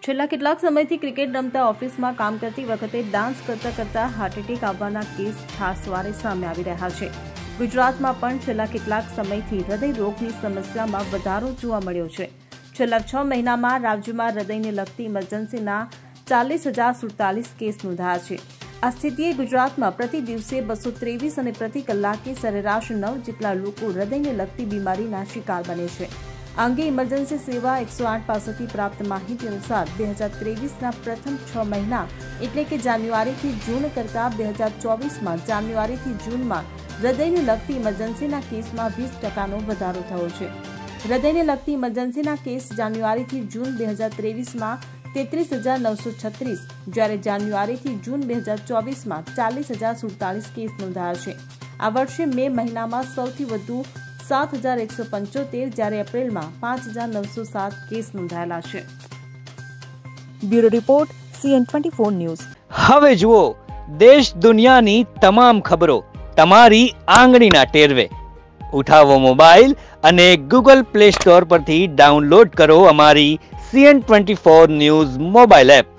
છેલ્લા કેટલાક સમયથી ક્રિકેટ રમતા ઓફિસમાં કામ કરતી વખતે ડાન્સ કરતા હાર્ટ એટેક આવવાના કેસ ખાસવારે સામે આવી રહ્યા છે। ગુજરાતમાં પણ છેલ્લા કેટલાક સમયથી હૃદય રોગની સમસ્યામાં વધારો જોવા મળ્યો છે। છેલ્લા 6 મહિનામાં રાજ્યમાં હૃદયને લગતી ઇમરજન્સીના 40,047 કેસ નોંધાયા છે। આ સ્થિતિએ ગુજરાતમાં પ્રતિ દિવસે 223 અને પ્રતિ કલાકે સરેરાશ 9 જેટલા લોકો હૃદયને લગતી બીમારીના શિકાર બને છે। આ અંગે ઇમરજન્સી સેવા 108 પાસેથી પ્રાપ્ત માહિતી અનુસાર 2023ના પ્રથમ 6 મહિના એટલે કે જાન્યુઆરીથી જૂન કરતાં 2024માં જાન્યુઆરીથી જૂનમાં હૃદયને લગતી ઇમરજન્સીના કેસમાં 20%નો વધારો થયો છે। હૃદયને લગતી ઇમરજન્સીના કેસ જાન્યુઆરીથી જૂન 2023માં 33,936 જ્યારે જાન્યુઆરીથી જૂન 2024માં 40,047 કેસ નોંધાયા છે। આ વર્ષે મે મહિનામાં સૌથી વધુ 7,175 જ્યારે એપ્રિલમાં 5,907 કેસ નોંધાયેલા છે। Bureau report CN24 news. હવે જુઓ દેશ દુનિયાની તમામ ખબરો તમારી આંગળીના ટેરવે। ઉઠાવો મોબાઈલ અને Google Play Store પરથી ડાઉનલોડ કરો અમારી CN24 ન્યૂઝ મોબાઈલ એપ।